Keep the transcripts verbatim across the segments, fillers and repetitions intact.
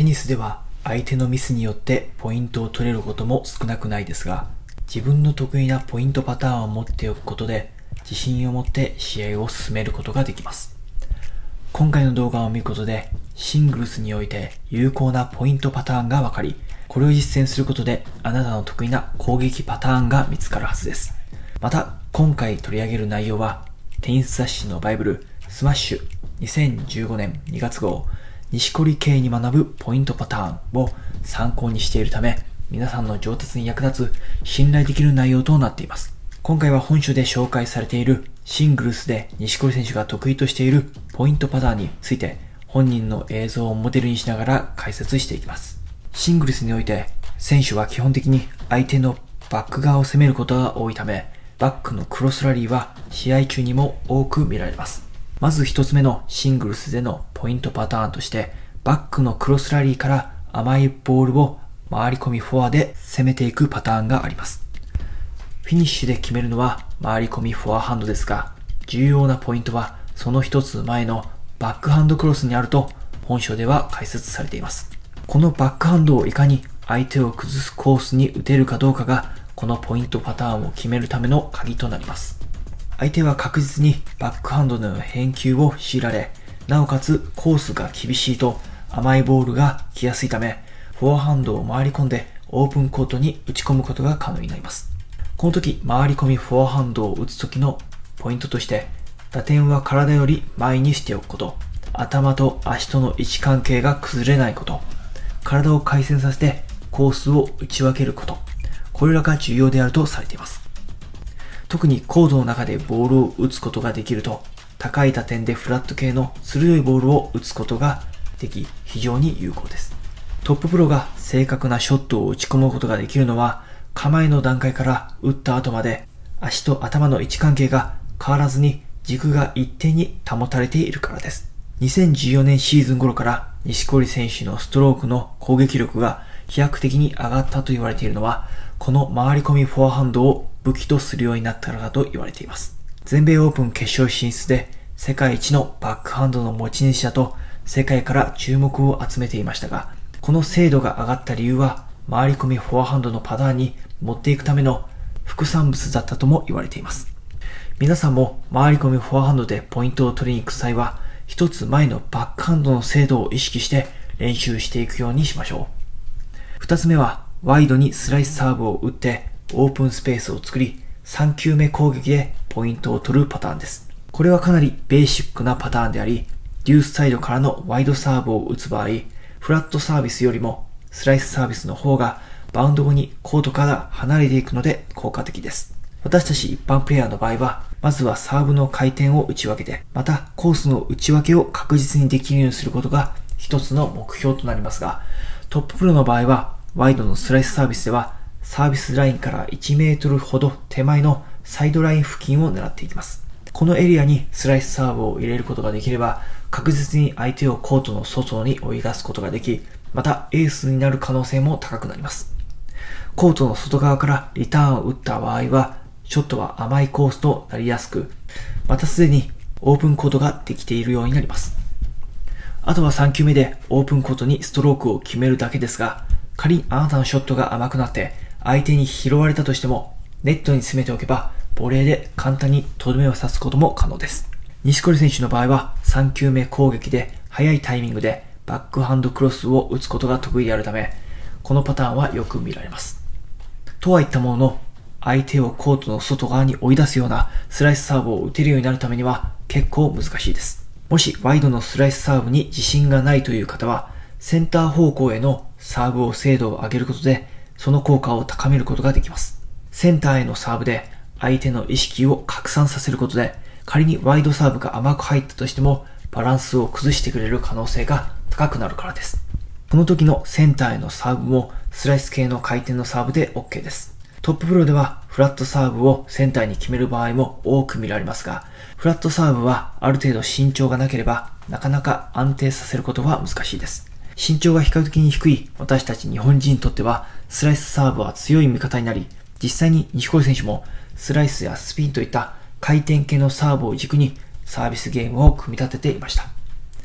テニスでは相手のミスによってポイントを取れることも少なくないですが、自分の得意なポイントパターンを持っておくことで自信を持って試合を進めることができます。今回の動画を見ることでシングルスにおいて有効なポイントパターンがわかり、これを実践することであなたの得意な攻撃パターンが見つかるはずです。また今回取り上げる内容はテニス雑誌のバイブルスマッシュにせんじゅうごねんにがつ号錦織圭に学ぶポイントパターンを参考にしているため、皆さんの上達に役立つ信頼できる内容となっています。今回は本書で紹介されているシングルスで錦織選手が得意としているポイントパターンについて本人の映像をモデルにしながら解説していきます。シングルスにおいて選手は基本的に相手のバック側を攻めることが多いため、バックのクロスラリーは試合中にも多く見られます。まず一つ目のシングルスでのポイントパターンとして、バックのクロスラリーから甘いボールを回り込みフォアで攻めていくパターンがあります。フィニッシュで決めるのは回り込みフォアハンドですが、重要なポイントはその一つ前のバックハンドクロスにあると本書では解説されています。このバックハンドをいかに相手を崩すコースに打てるかどうかがこのポイントパターンを決めるための鍵となります。相手は確実にバックハンドの返球を強いられ、なおかつコースが厳しいと甘いボールが来やすいため、フォアハンドを回り込んでオープンコートに打ち込むことが可能になります。この時、回り込みフォアハンドを打つ時のポイントとして、打点は体より前にしておくこと、頭と足との位置関係が崩れないこと、体を回旋させてコースを打ち分けること、これらが重要であるとされています。特にコートの中でボールを打つことができると、高い打点でフラット系の鋭いボールを打つことができ、非常に有効です。トッププロが正確なショットを打ち込むことができるのは、構えの段階から打った後まで足と頭の位置関係が変わらずに軸が一定に保たれているからです。にせんじゅうよねんシーズン頃から錦織選手のストロークの攻撃力が飛躍的に上がったと言われているのは、この回り込みフォアハンドを武器とするようになったからだと言われています。全米オープン決勝進出で世界一のバックハンドの持ち主だと世界から注目を集めていましたが、この精度が上がった理由は回り込みフォアハンドのパターンに持っていくための副産物だったとも言われています。皆さんも回り込みフォアハンドでポイントを取りに行く際は、一つ前のバックハンドの精度を意識して練習していくようにしましょう。二つ目はワイドにスライスサーブを打ってオープンスペースを作り、さん球目攻撃でポイントを取るパターンです。これはかなりベーシックなパターンであり、デュースサイドからのワイドサーブを打つ場合、フラットサービスよりもスライスサービスの方がバウンド後にコートから離れていくので効果的です。私たち一般プレイヤーの場合は、まずはサーブの回転を打ち分けて、またコースの打ち分けを確実にできるようにすることが一つの目標となりますが、トッププロの場合は、ワイドのスライスサービスでは、サービスラインからいちメートルほど手前のサイドライン付近を狙っていきます。このエリアにスライスサーブを入れることができれば、確実に相手をコートの外に追い出すことができ、またエースになる可能性も高くなります。コートの外側からリターンを打った場合は、ショットは甘いコースとなりやすく、またすでにオープンコートができているようになります。あとはさん球目でオープンコートにストロークを決めるだけですが、仮にあなたのショットが甘くなって相手に拾われたとしても、ネットに詰めておけばボレーで簡単にとどめを刺すことも可能です。錦織選手の場合はさん球目攻撃で早いタイミングでバックハンドクロスを打つことが得意であるため、このパターンはよく見られます。とは言ったものの、相手をコートの外側に追い出すようなスライスサーブを打てるようになるためには結構難しいです。もしワイドのスライスサーブに自信がないという方は、センター方向へのサーブを精度を上げることで、その効果を高めることができます。センターへのサーブで相手の意識を拡散させることで、仮にワイドサーブが甘く入ったとしても、バランスを崩してくれる可能性が高くなるからです。この時のセンターへのサーブもスライス系の回転のサーブで OK です。トッププロではフラットサーブをセンターに決める場合も多く見られますが、フラットサーブはある程度身長がなければなかなか安定させることは難しいです。身長が比較的に低い私たち日本人にとってはスライスサーブは強い味方になり、実際に錦織選手もスライスやスピンといった回転系のサーブを軸にサービスゲームを組み立てていました。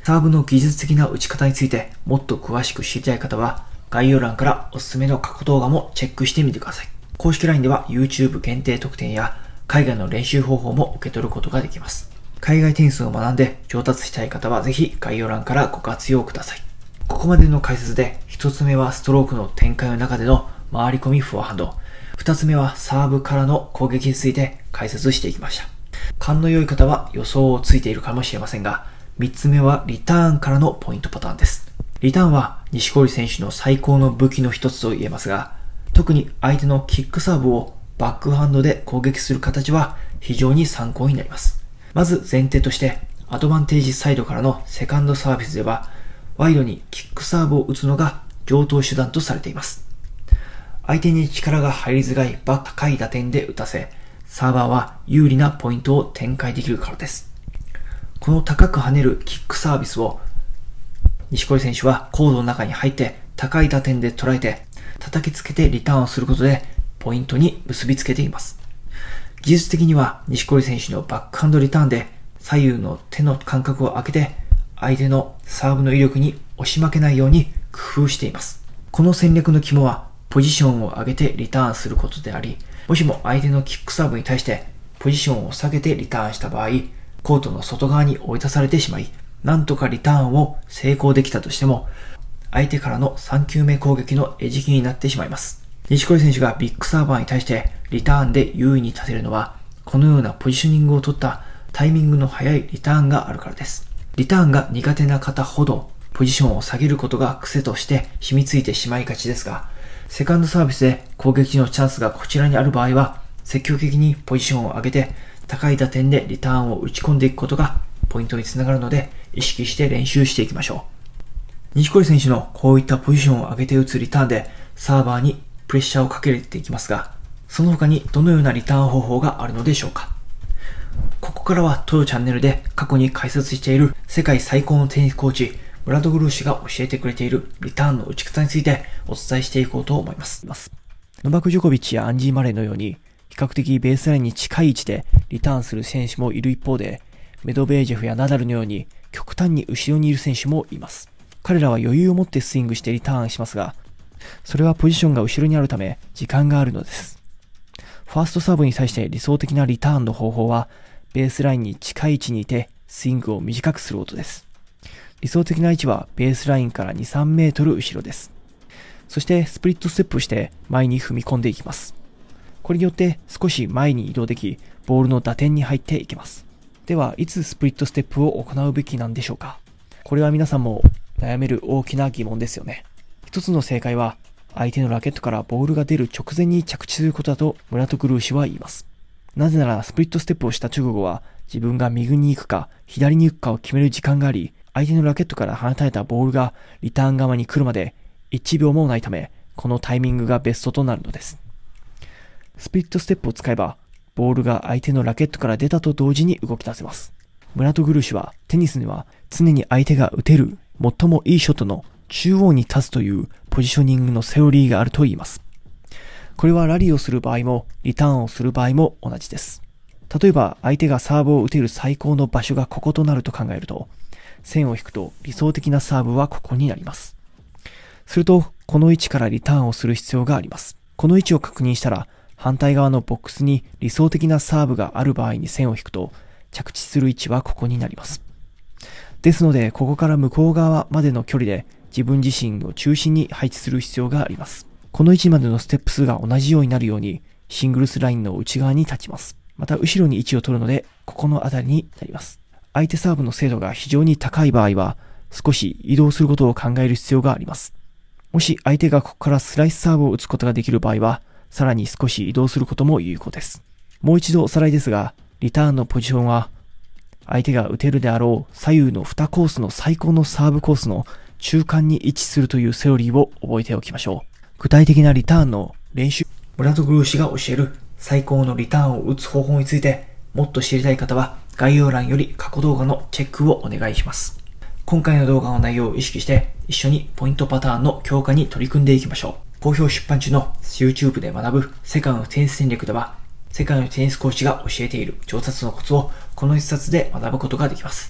サーブの技術的な打ち方についてもっと詳しく知りたい方は、概要欄からおすすめの過去動画もチェックしてみてください。公式 ライン では YouTube 限定特典や海外の練習方法も受け取ることができます。海外テニスを学んで上達したい方はぜひ概要欄からご活用ください。ここまでの解説で、一つ目はストロークの展開の中での回り込みフォアハンド、二つ目はサーブからの攻撃について解説していきました。勘の良い方は予想をついているかもしれませんが、三つ目はリターンからのポイントパターンです。リターンは錦織選手の最高の武器の一つと言えますが、特に相手のキックサーブをバックハンドで攻撃する形は非常に参考になります。まず前提として、アドバンテージサイドからのセカンドサービスでは、ワイドにキックサーブを打つのが上等手段とされています。相手に力が入りづらいバック高い打点で打たせ、サーバーは有利なポイントを展開できるからです。この高く跳ねるキックサービスを錦織選手はコードの中に入って高い打点で捉えて叩きつけてリターンをすることでポイントに結びつけています。技術的には錦織選手のバックハンドリターンで左右の手の間隔を空けて相手のサーブの威力に押し負けないように工夫しています。この戦略の肝はポジションを上げてリターンすることであり、もしも相手のキックサーブに対してポジションを下げてリターンした場合、コートの外側に追い出されてしまい、なんとかリターンを成功できたとしても、相手からのさん球目攻撃の餌食になってしまいます。錦織選手がビッグサーバーに対してリターンで優位に立てるのは、このようなポジショニングを取ったタイミングの速いリターンがあるからです。リターンが苦手な方ほど、ポジションを下げることが癖として染みついてしまいがちですが、セカンドサービスで攻撃のチャンスがこちらにある場合は、積極的にポジションを上げて、高い打点でリターンを打ち込んでいくことがポイントにつながるので、意識して練習していきましょう。錦織選手のこういったポジションを上げて打つリターンで、サーバーにプレッシャーをかけていきますが、その他にどのようなリターン方法があるのでしょうか。ここからは当チャンネルで過去に解説している世界最高のテニスコーチ、ブラッド・グルー氏が教えてくれているリターンの打ち方についてお伝えしていこうと思います。ノバク・ジョコビッチやアンジー・マレーのように、比較的ベースラインに近い位置でリターンする選手もいる一方で、メドベージェフやナダルのように極端に後ろにいる選手もいます。彼らは余裕を持ってスイングしてリターンしますが、それはポジションが後ろにあるため時間があるのです。ファーストサーブに対して理想的なリターンの方法は、ベースラインに近い位置にいてスイングを短くすることです。理想的な位置はベースラインからに、さんメートル後ろです。そしてスプリットステップして前に踏み込んでいきます。これによって少し前に移動でき、ボールの打点に入っていけます。では、いつスプリットステップを行うべきなんでしょうか。これは皆さんも悩める大きな疑問ですよね。一つの正解は、相手のラケットからボールが出る直前に着地することだとムラトグルー氏は言います。なぜならスプリットステップをした直後は、自分が右に行くか左に行くかを決める時間があり、相手のラケットから放たれたボールがリターン側に来るまでいちびょうもないため、このタイミングがベストとなるのです。スプリットステップを使えば、ボールが相手のラケットから出たと同時に動き出せます。ムラトグルー氏は、テニスには常に相手が打てる最もいいショットの中央に立つというポジショニングのセオリーがあると言います。これはラリーをする場合もリターンをする場合も同じです。例えば相手がサーブを打てる最高の場所がこことなると考えると、線を引くと理想的なサーブはここになります。すると、この位置からリターンをする必要があります。この位置を確認したら、反対側のボックスに理想的なサーブがある場合に線を引くと、着地する位置はここになります。ですので、ここから向こう側までの距離で自分自身を中心に配置する必要があります。この位置までのステップ数が同じようになるように、シングルスラインの内側に立ちます。また、後ろに位置を取るので、ここのあたりになります。相手サーブの精度が非常に高い場合は、少し移動することを考える必要があります。もし相手がここからスライスサーブを打つことができる場合は、さらに少し移動することも有効です。もう一度おさらいですが、リターンのポジションは、相手が打てるであろう左右のにコースの最高のサーブコースの中間に位置するというセオリーを覚えておきましょう。具体的なリターンの練習、ブラッド・グルー氏が教える最高のリターンを打つ方法について、もっと知りたい方は概要欄より過去動画のチェックをお願いします。今回の動画の内容を意識して一緒にポイントパターンの強化に取り組んでいきましょう。好評出版中の YouTube で学ぶ世界のテニス戦略では、世界のテニスコーチが教えている上達のコツをこの一冊で学ぶことができます。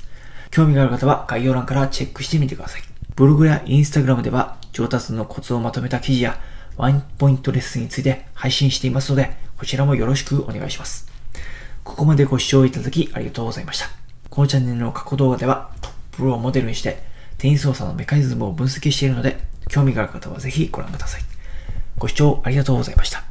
興味がある方は概要欄からチェックしてみてください。ブログやインスタグラムでは上達のコツをまとめた記事やワンポイントレッスンについて配信していますので、こちらもよろしくお願いします。ここまでご視聴いただきありがとうございました。このチャンネルの過去動画ではトッププロをモデルにしてテニス操作のメカニズムを分析しているので、興味がある方はぜひご覧ください。ご視聴ありがとうございました。